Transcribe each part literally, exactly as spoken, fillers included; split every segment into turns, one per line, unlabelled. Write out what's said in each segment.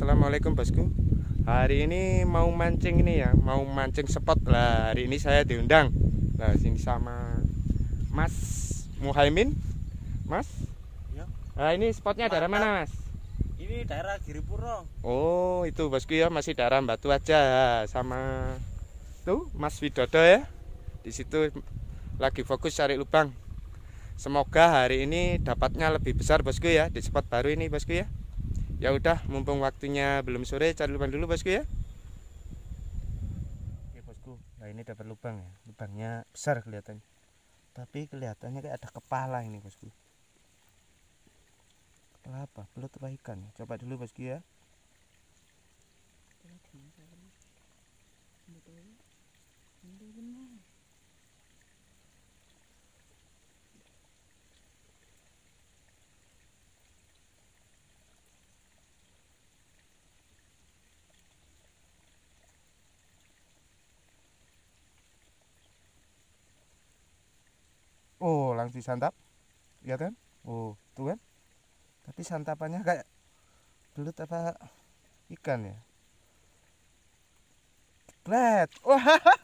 Assalamualaikum bosku. Hari ini mau mancing ini ya, mau mancing spot lah. Hari ini saya diundang. Nah, sini sama Mas Muhaimin. Mas?
Ya.
Nah, ini spotnya daerah mana, Mas?
Ini daerah Giripuro.
Oh, itu bosku ya, masih daerah Batu aja sama tuh Mas Widodo ya. Di situ lagi fokus cari lubang. Semoga hari ini dapatnya lebih besar bosku ya di spot baru ini bosku ya. Ya udah, mumpung waktunya belum sore, cari lubang dulu bosku ya. Oke bosku, nah ini dapat lubang ya. Lubangnya besar kelihatannya. Tapi kelihatannya kayak ada kepala ini bosku. Kepala apa? Belut apa ikan? Coba dulu bosku ya. Oh, langsung santap. Lihat kan? Oh, tuh kan? Tapi santapannya kayak belut apa ikan ya? Klet. Wah.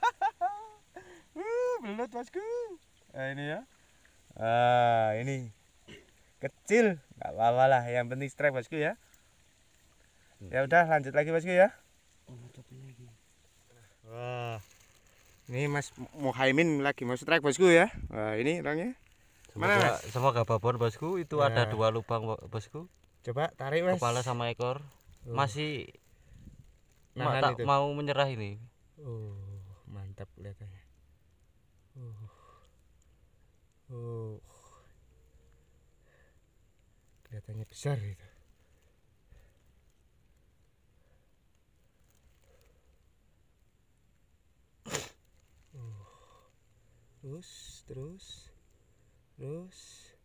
Uh, belut bosku. Nah, ini ya. Ah, ini kecil, nggak apa-apa lah. Yang penting strike bosku ya. Ya udah, lanjut lagi bosku ya. Wah. Ini Mas Muhaimin lagi mau strike bosku ya. Wah, ini orangnya. Mana
Semoga,
Mas?
semoga babon bosku. Itu
Nah.
ada dua lubang bosku.
Coba tarik Mas.
Kepala sama ekor.
Oh.
Masih ma
Nahan
tak
itu.
mau menyerah ini.
Oh, mantap kelihatannya. Oh. Oh. Kelihatannya besar itu. Oh. Terus, terus, terus.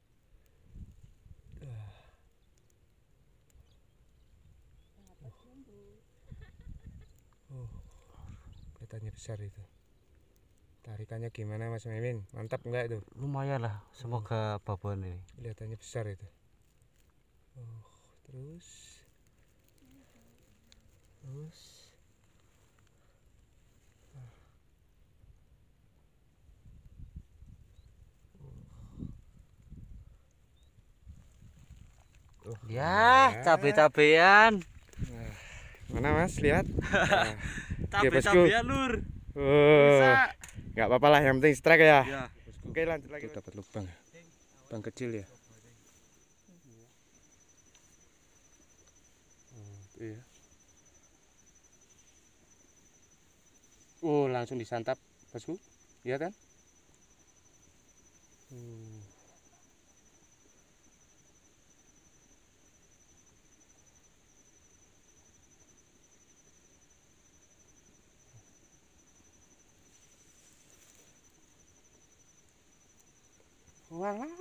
Ah. Oh. Oh. Kelihatannya besar itu. Tarikannya gimana Mas Muhaimin? Mantap enggak itu?
Lumayan lah. Semoga babon ini.
Kelihatannya besar itu. Oh, terus. Terus. Oh,
Ya, cabe-cabean.
Nah, mana Mas? Lihat. Nah,
Cabe-cabean lur.
oh, nggak apa-apa lah, yang penting strike ya.
Ya.
Oke, lanjut lagi. Dapat lubang, lubang kecil ya. Oh, iya. Oh, langsung disantap bosku, iya kan? Hmm. Walah.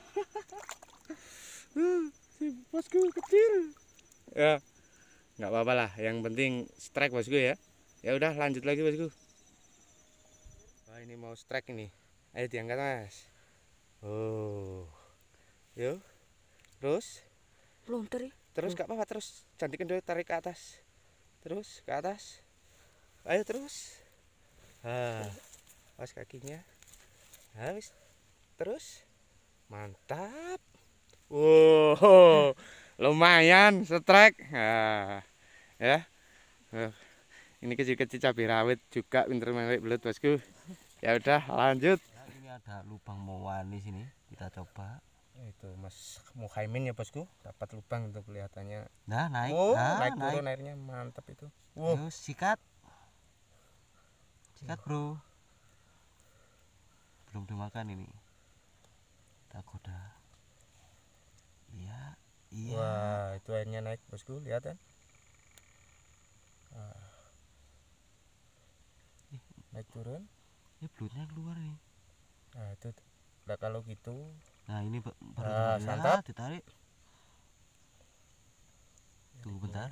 Uh, si bosku kecil. Ya, nggak apa-apa lah. Yang penting strike bosku ya. Ya udah, lanjut lagi bosku. Wah, ini mau strike ini. Ayo diangkat Mas. Oh, yuk. Terus,
Lontar ya.
terus nggak apa-apa, terus cantikin dulu, tarik ke atas. Terus ke atas. Ayo terus. Ah, pas kakinya. Habis. Terus. Mantap. Wow, lumayan strike. Nah, ya. Uh, ini kecil-kecil cabai rawit juga, pinter main belut bosku. Ya udah, lanjut.
Ya, ini ada lubang mewani sini. Kita coba.
Itu Mas Muhaimin ya bosku, dapat lubang itu kelihatannya.
Nah, naik.
Oh,
nah,
naik
naik.
turun airnya, mantap itu. Wow.
Yuk, sikat. Sikat, Bro. Belum dimakan ini. Kita goda. Iya, iya.
Wah, itu airnya naik bosku, lihat kan? Ah. Naik turun.
Ini belutnya keluar nih.
Nah, itu. Nah, kalau gitu.
Nah, ini baru
Nah,
ya,
santap.
ditarik. Tunggu bentar.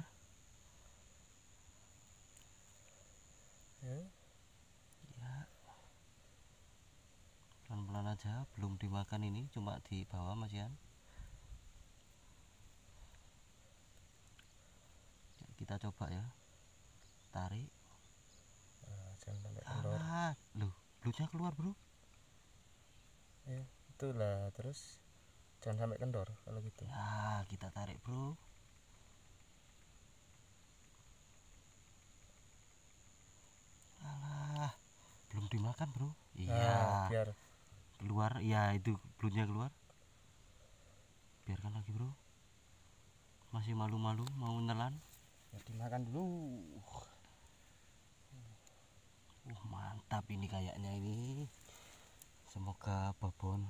Ya.
Ya. Pelan-pelan aja, belum dimakan ini, cuma di bawah Mas Yan. Kita kita coba ya. Tarik.
Nah, jangan sampai kendor.
Alah, loh, belutnya keluar, Bro.
Ya, itulah terus jangan sampai kendor kalau gitu.
Ya, kita tarik, Bro. Alah, belum dimakan, Bro. Iya.
Nah, biar
Keluar, ya itu belutnya keluar. Biarkan lagi, Bro. Masih malu-malu mau nelan.
ya dimakan dulu.
Uh, mantap ini kayaknya ini. Semoga babon.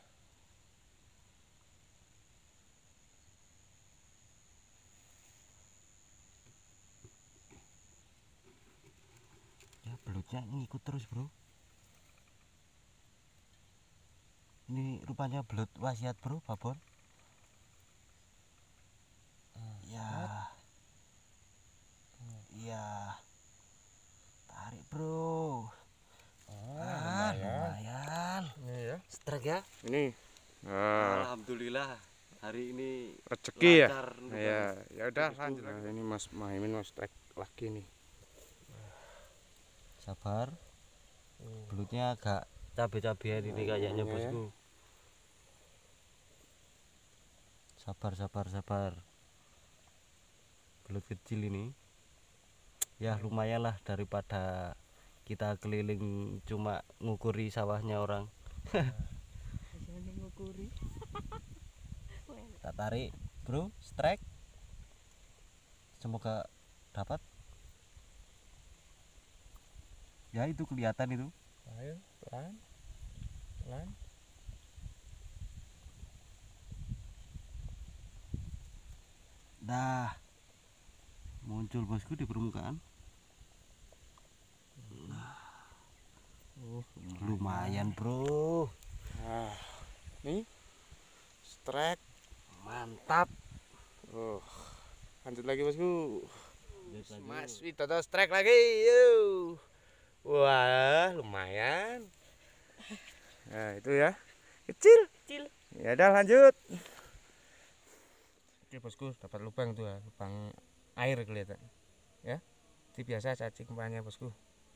Ya, belutnya ngikut terus, Bro. Ini rupanya belut wasiat, Bro, babon. Ya. Iya. Tarik, Bro.
Ah,
Ah,
lumayan.
lumayan.
Ini ya.
Strike ya.
Ini. Nah,
Alhamdulillah hari ini
rezeki ya.
lancar untuk
Ya,
kami.
ya udah
Bosku.
lanjut lagi. Nah, ini Mas Muhaimin mau strike lagi nih.
Sabar. Belutnya agak cabe-cabean ini kayaknya,
Iya, ya.
Bosku. Sabar, sabar, sabar. Belut kecil ini. Ya lumayan lah daripada kita keliling cuma ngukuri sawahnya orang. Kita tarik, Bro, strike. Semoga dapat. Ya itu kelihatan itu.
Ayo, pelan. Pelan.
Dah muncul, Bosku, di permukaan.
Oh,
Lumayan, Bro.
Nah, nih. Strike.
Mantap.
Oh. Lanjut lagi, Bosku.
Mas,
Mas Widodo strike lagi. Yuk. Wah, lumayan. Nah, itu ya. Kecil. Kecil. Ya udah lanjut. Oke, Bosku, dapat lubang tuh ya, lubang air kelihatan. Ya. Itu biasa cacing umpannya, Bosku.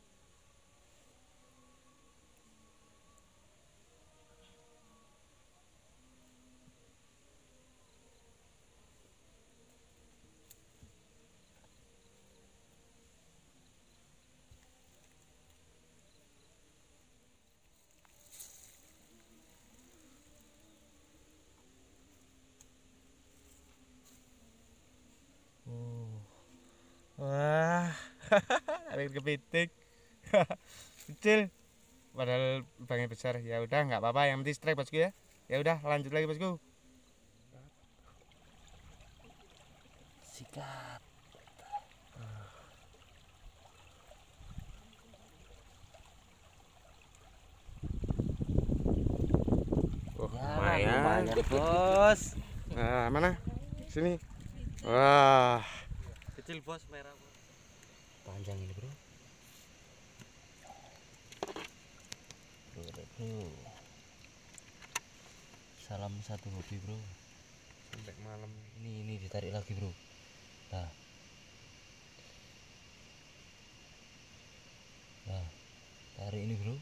Wah, air kepiting. Kecil. Padahal lubangnya besar. Ya udah, nggak apa-apa, yang penting strike, Bosku ya. Ya udah, lanjut lagi, Bosku.
Sikat.
Oh,
Ya,
lumayan.
lumayan, Bos.
Nah, mana? Sini. Wah,
Kecil, Bos, merah, Bos. Panjang ini, Bro. Bro, bro. Salam satu hobi, Bro.
sampai malam.
Ini ini ditarik lagi, Bro. Nah. Nah, tarik ini, Bro.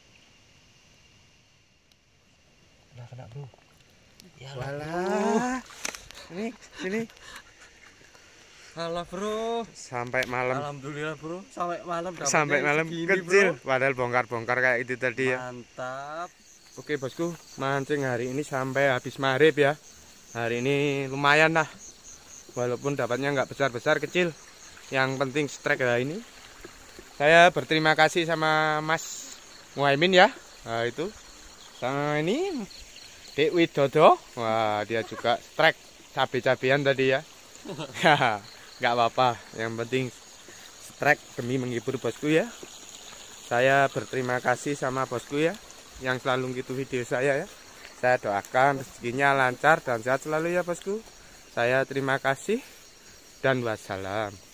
Nah, kena, Bro. Ya lah, Bro.
Walah. Sini, sini.
Alah, Bro.
Sampai malam.
Alhamdulillah, Bro. Sampai malam dapatnya
Sampai malam
segini,
kecil.
Bro.
Padahal bongkar-bongkar kayak itu tadi ya.
Mantap.
Oke, Bosku, mancing hari ini sampai habis maghrib ya. Hari ini lumayan lah. Walaupun dapatnya nggak besar-besar, kecil. Yang penting strike lah ini. Saya berterima kasih sama Mas Muhaimin ya. Nah, itu. Sama ini Dek Widodo. Wah, dia juga strike cabe-cabean tadi ya. Nggak apa-apa, yang penting strike demi menghibur bosku ya. Saya berterima kasih sama bosku ya, yang selalu gitu video saya ya. Saya doakan rezekinya lancar dan sehat selalu ya bosku. Saya terima kasih dan wassalam.